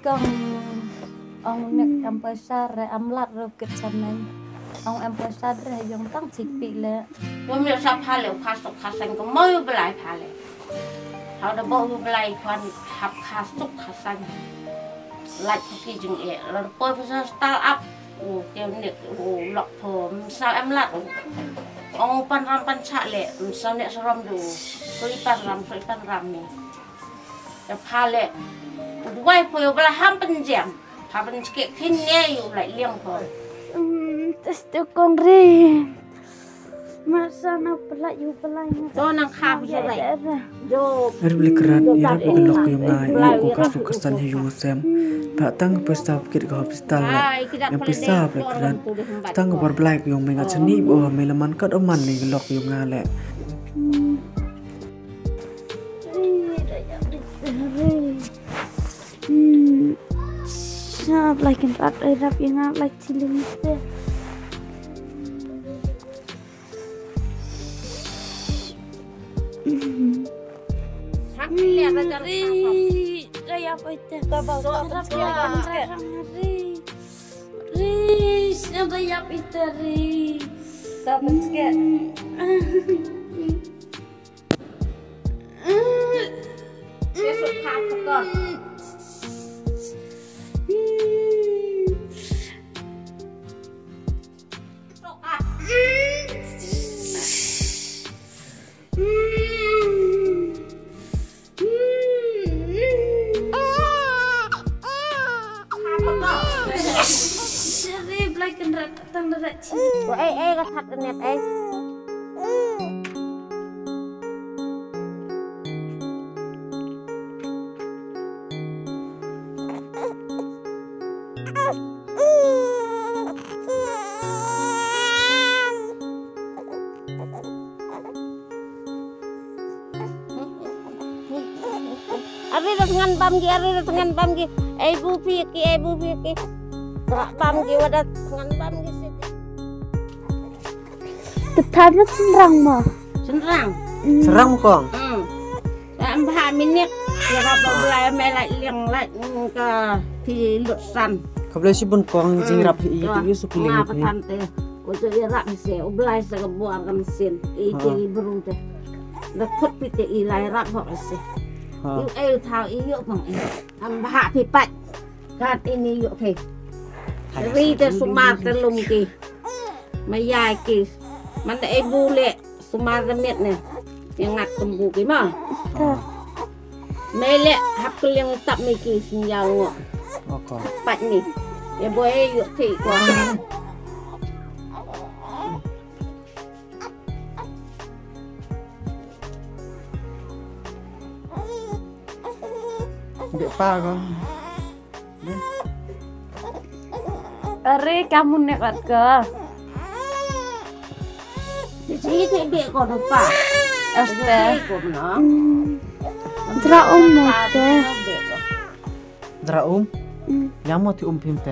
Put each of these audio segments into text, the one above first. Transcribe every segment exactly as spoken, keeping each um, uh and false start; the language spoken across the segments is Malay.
con ông nực em bơi xa rồi em lát rồi kịch chân này ông em bơi xa rồi dùng tăng chỉ bị lệ tôi mới sắp phá liệu phá sụp phá xanh có mới bị lại phá lệ họ đã bỏ bị lại quan hấp phá sụp phá xanh lại khi chừng ẹ là tôi phải start up ồ tiêu nực ồ lọc phở sao em lát ông pan ram pan chạ lệ sao nè sao ram đủ tôi pan ram tôi pan ram nàyจะพาเละไว้พออยู่เวลาห้ามเป็นแจมพาเป็นเก็บที่แง่อยู่หลายเลี้ยงพอ testo con ri masa na pala yu pala nya โดนนางคาผู้ชายโย Erblikrat ira pagalok yung ngai ko kasuk kasan yung sem pa tang pesta kit ko hospital yang pesta blikrat tang bar black yung menga chani bo melaman kat oman ni lok yung ngale Siap lagi empat erap yang ngalak ciling itu. Sakit lihat aja apa? Saya apa itu? Tabal Erap yang ngalak ri. Ri, siapa yang itu ri? Tabal sikit. Besok kakak kok. Eh, eh, kasat net eh. Ari dengan bam gi, ari dengan bam gi. Eh bu pi ki, eh bu pi ki. Tak bam gi wadat dengan bam gi sih. Ketanya serang mah. Serang. serang kong Hmm. Em hai minit. Ya apa belai mai lại liang lại ke thì lụt săn. kabla si bun kong jing rap i ti su piling Apa tante? Untuk irak mesti belai sa buang kan mesin. Itu baru deh. Dah kut pite ilai rak kok sih. Yêu yêu thao yêu bằng em hạ thì bạch gạt ini yuk thì ri te sumar te lum ki mayai ki man te bu le sumar te miet ne yang ngat tembu ki ma me le hap ke yang tap mi ki sin yao ngo okay bạch ni ya boy yuk thì quá dek pa kong Ari kamu nekat ke? Di sini thì bị còn được pa Este. của nó Dra umur deh. dra um yang mau ti um pimpe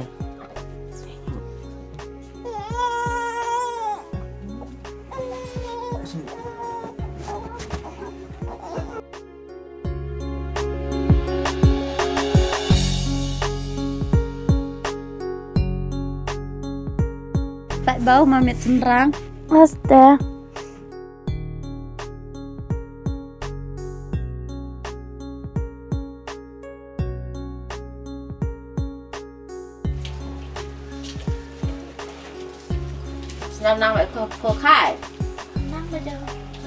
Tak bau mamit semrang. Asta. Nam nam lại khô khô khai. Nang bedo.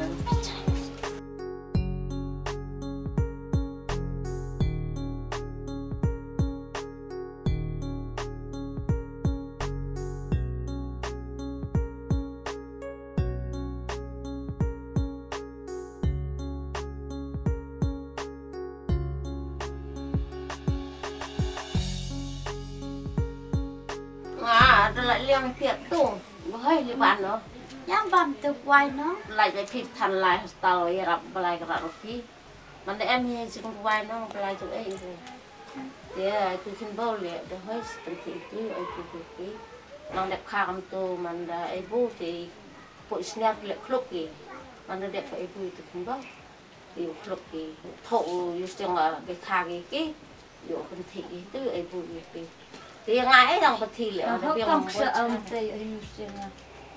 À, rồi lại liang thiệt tủ, hơi đi bán nữa. Yang bam tu quay nó. Lại cái thịt thành lại tàu ấy rập lại cái rập phi. Mà để em nhìn xin quay nó lại chỗ ấy rồi. Thì tôi xin bao lệ để hơi tình thị chứ ấy cứ cứ cái. Nó đẹp khang tu mà ấy bu thì bội snap lệ khúc kì. Mà nó đẹp ấy bu thì không bao. Thì khúc kì thụ như tiếng là cái khang cái cái. dụ con thị tư ấy vui vì thì ngài rằng con thị liệu Họ không sợ ông tây ở hình xuyên à.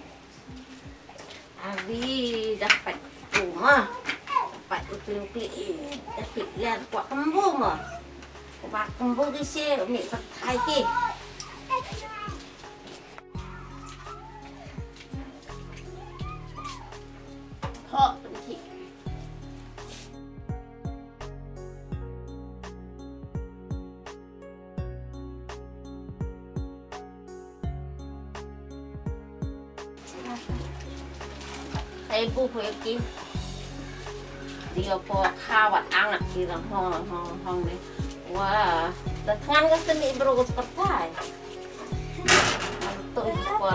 À vì đã phải đủ mà phải được tiêu kỵ đã kỵ là quả cắm vô mà và cắm vô đi xe ở miệng Phật thái kì họ con thị hay bu phải kì dia po khawat angat kira hong hong hong ni wah tangan ka seni bro pertai tu po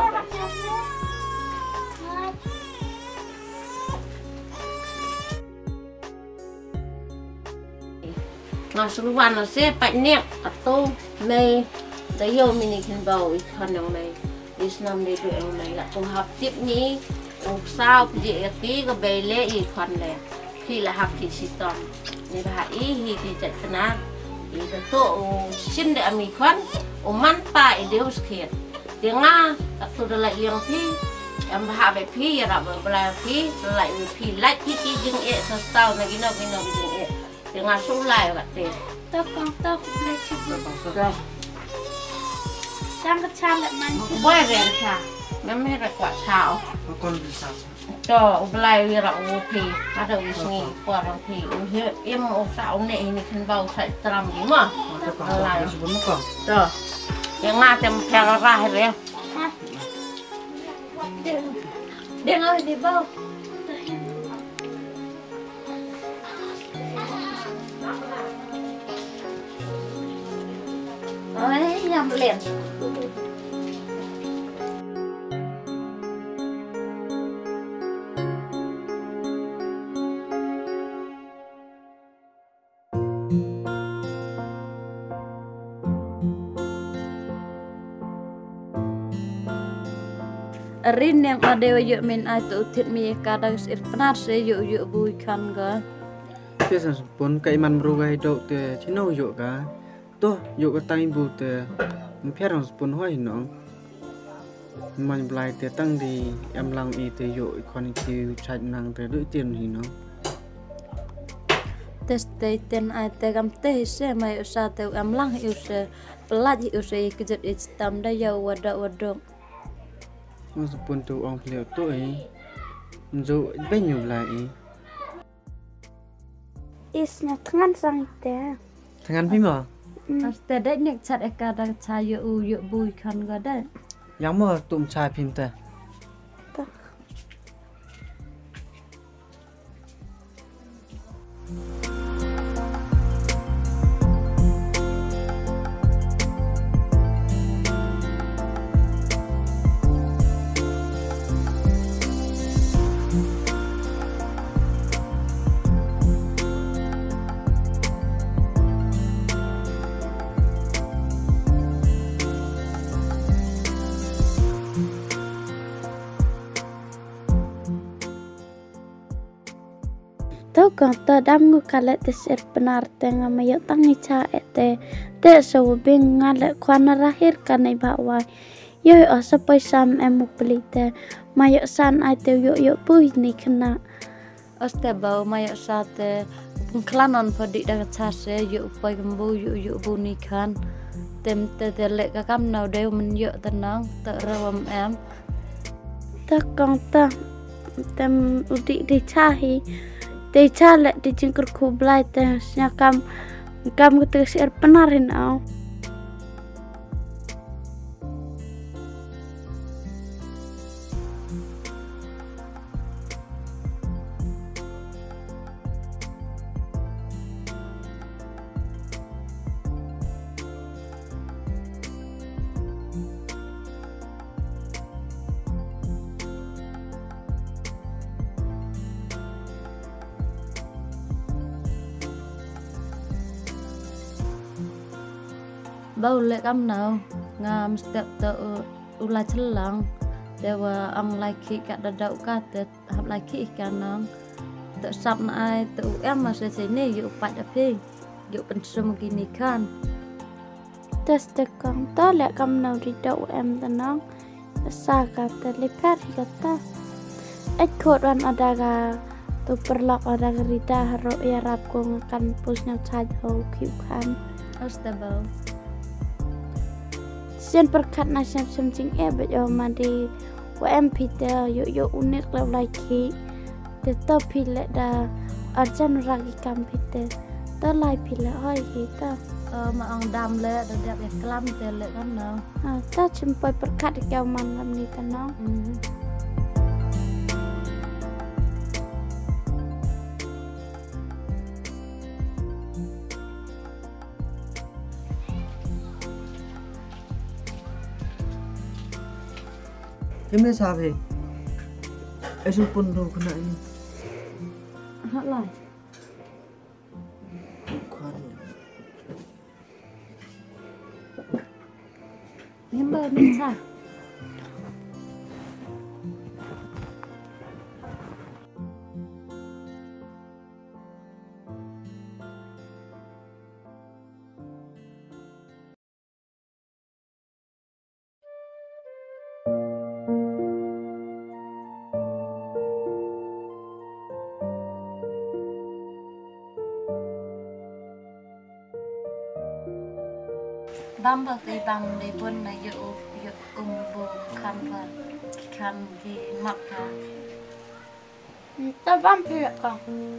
ngah seruan se pat nek atau mai dayo mini kan bau ikan yang mai islam ni tu yang mai la tu hap tip ni uk sao je ti ka bele ikan le khi là học thì sĩ toàn người ta ý thì thì chạy thân á thì cái tổ xin để mình khoan ở man phải đều khiết tiếng nga các tôi lại liền thì em hạ về phi rồi bởi là phi lại phi lại phi phi dừng ệ sao sao này cái nào cái nào dừng ệ tiếng nga xuống lại vậy thì Tao con tao lại chụp rồi đang cái cha lại mang quay về sao mấy mấy là quả xào con vì sao cho lại vì là u phi bắt đầu nghĩ qua rằng phi u hiệp em u sao này thì thân bao phải trầm gì mà lại rồi tiếng nga tem theo ra hay rồi Đừng Đừng ơi đi bao Ôi nhầm liền Rin yang ada yuk min ai tu thit mi kadang sir penar se yuk yuk bui kan ga. Thế sao bốn cái man bro gai đậu từ chỉ nấu dụ cả, to dụ cái tay bù từ mình phép rằng bốn hoài nó, mình lại từ tăng thì em lăng y từ dụ còn chịu chạy năng từ đôi tiền thì nó. Test tay ten ai te gam te se mai usa te am lang yu se pelat yu se kejut istam da yau wada wadok. Nó bốn tụ ông liệu tuổi, dụ bên nhiều lại. Isnya tangan sang te. Thằng anh phim à? Te dek nek chat ekada cha yu u yu bui kan ga da. Yang mà tụm trai phim ta. Tau kan ta dam ngu kalet te ser benar te ngamayo tangi cha ete te so bing ngale kwana rahir kanai bawa yo o sapai sam emu pelite mayo san ai te yo yo pui ni kena Oste bau mayo sa te klanon padi da cha se yu pai gambu yu yu bu ni kan tem te te le ka kam nau deu men yo tanang te rawam em ta kan ta tem udi di chahi They cha le di jingkur ku blai te nya kam kam ke ser penarin au Bau le kam nau ngam step te ula celang dewa ang laki kat dadau ka te hab laki ikan nang te sap na ai te em mà se se ne yu pat da pi yuk pensum gini kan. Tes tekong to lek kam nau ridau em tenang. Sa kata lepat kata. Et kodan ada ga tu perlak ada rida haro ya rap ko ngakan pusnya chajau kiu kan. Astable. Sian perkat na siap semcing e bet yo mandi wa em pita yo yo unik la lagi. Te to pile da arjan ragi kam pita. To lai pile hoi kita. Mà ông đam lệ được đẹp đẹp lắm thì lệ lắm nào. À, ta chimpai perkat di kau man lam ni tanong. Em biết sao vậy? Em xuống pun đâu có nãy. Hát lại. Nhưng mà mình sao? Bam bạc thì bam để buôn này dụ dụ cùng bù khăn và khăn thì mặc ra. Ta bam pile kong.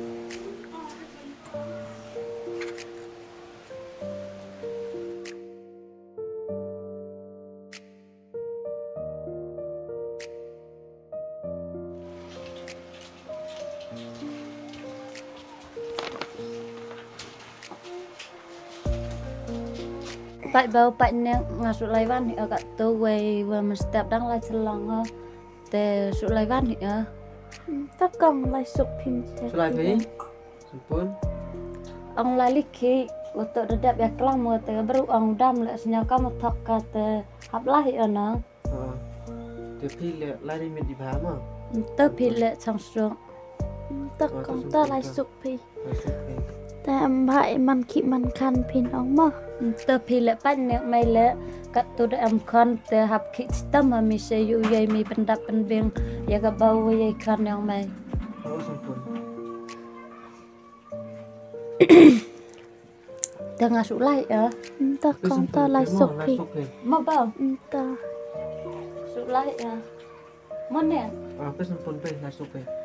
Pak bau pak neng ngasuk laiwan ni agak tu way wa mestap dang lai selang ha. Te suk laiwan ni ah. Ta kong lai suk pim te. Selai phi. Sumpun. Ông lai likhi untuk dedap ya kelang mo te baru ông dam le senya kamu thok ka te hap lai ana. Ờ. Te phi le lai ni mit di ba ma. Te phi le sang suang. Ta kong ta lai suk pi. Lai suk phi. Ta am bhai man ki man khan pin ong ma. Te phi le pak neng mai le kat tu de am khan te hap ki stam ha mi se yu yai mi pendap pendeng ya ka bau yai khan yang mai. Oh sumpun. Te ngasuk lai ah. Ta kong ta lai suk pi. Mau bau Ta suk lai ah. Mon nè. Ah, pe sumpun pe lai suk pe.